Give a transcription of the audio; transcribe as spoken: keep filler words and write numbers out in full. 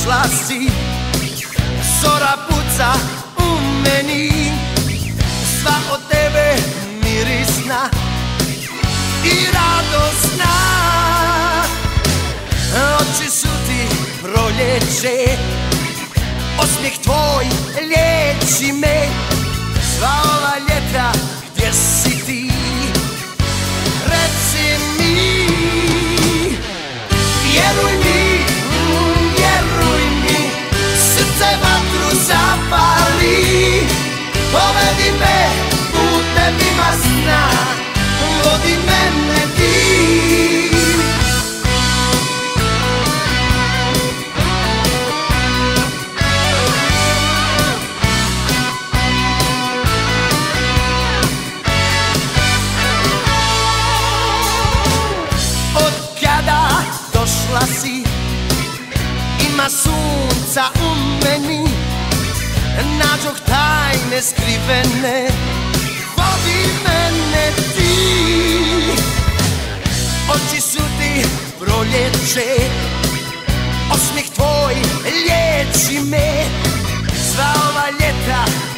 došla si, zora puca u meni, sva od tebe mirisna i radosna. Oči su ti proljeće, osmijeh tvoj liječi me, sva ova ljeta gdje si ti, reci mi. Vjeruj mi, vjeruj mi, srce vatru zapali, povedi me putevima sna, vodi mene ti. Došla si, ima sunca u meni, nađoh tajne skrivene, vodi mene ti. Oči su ti proljeće, osmijeh tvoj liječi me, sva ova ljeta